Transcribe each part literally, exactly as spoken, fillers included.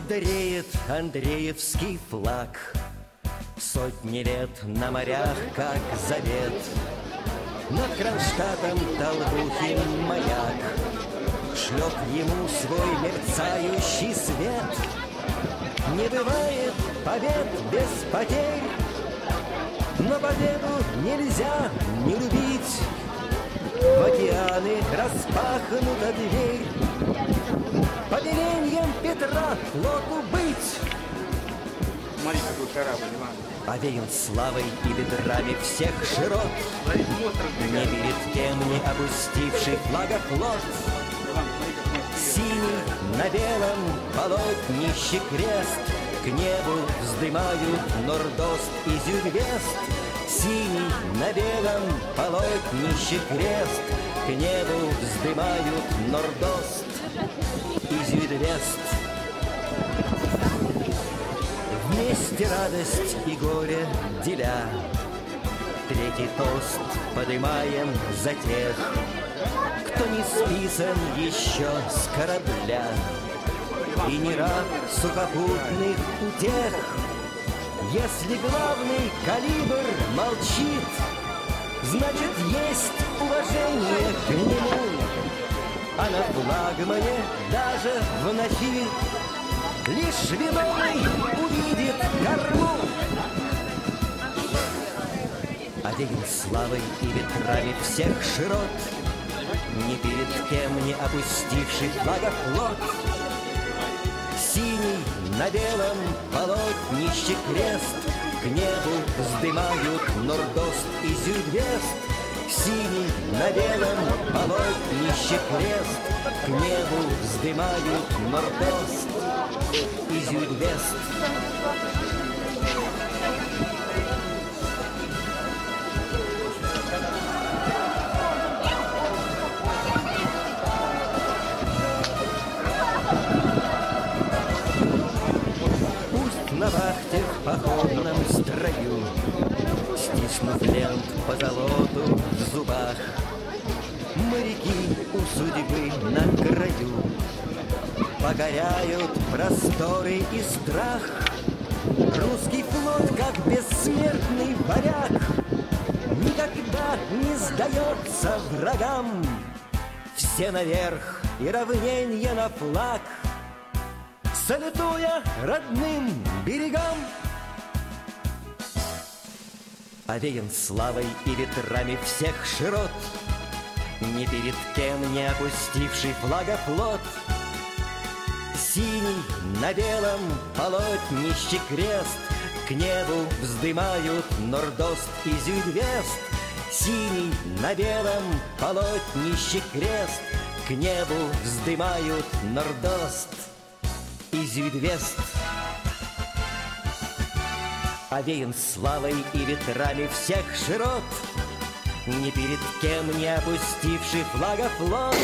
Дреет Андреевский флаг, сотни лет на морях, как завет. Над Кронштадтом Толбухин маяк шлет ему свой мерцающий свет. Не бывает побед без потерь, но победу нельзя не любить. В океаны распахнута дверь, по веленьям Петра флоту быть. Смотри, какой корабль, Иван. Овеян славой и ветрами всех широт, не перед кем не опустивший флага флот. Синий на белом полотнище крест, к небу вздымают Нордост и Зюдвест. Синий на белом полотнище крест, к небу вздымают Нордост и Зюдвест. Вместе радость и горе деля, третий тост подымаем за тех, кто не списан еще с корабля и не раб сухопутных утех. Если главный калибр молчит, значит, есть уважение к нему. А на флагмане даже в ночи лишь виновный увидит корму. Овеян славой и ветрами всех широт, ни перед кем не опустивший флага флот. Синий на белом полотнище крест, к небу вздымают Нордост и Зюдвест. Синий на белом полотнище крест, к небу вздымают Нордост и Зюдвест. На вахте в походном строю, стиснув лент по золоту в зубах, моряки у судьбы на краю покоряют просторы и страх. Русский флот, как бессмертный варяг, никогда не сдается врагам. Все наверх и равненье на флаг, салютуя родным берегам. Овеян славой и ветрами всех широт, ни перед кем не опустивший флага флот. Синий на белом полотнище крест, к небу вздымают Нордост и Зюдвест. Синий на белом полотнище крест, к небу вздымают Нордост и Зюдвест. Овеян славой и ветрами всех широт, ни перед кем не опустивший флага флот.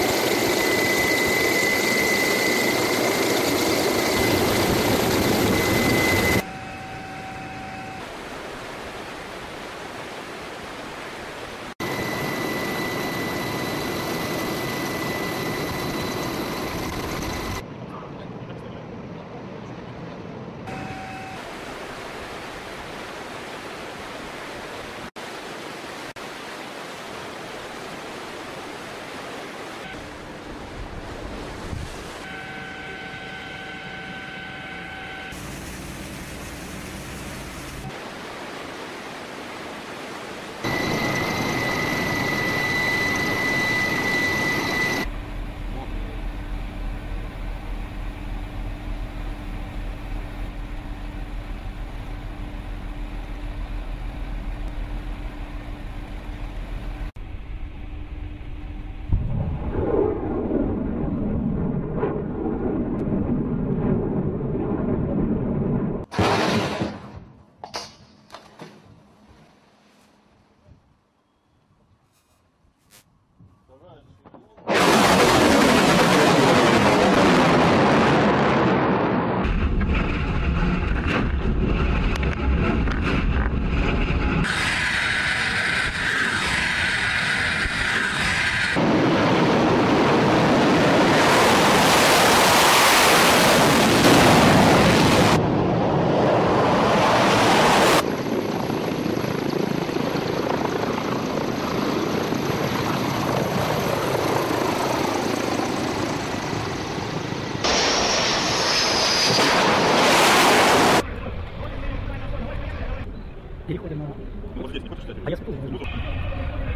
переходим на... А я стул возьму.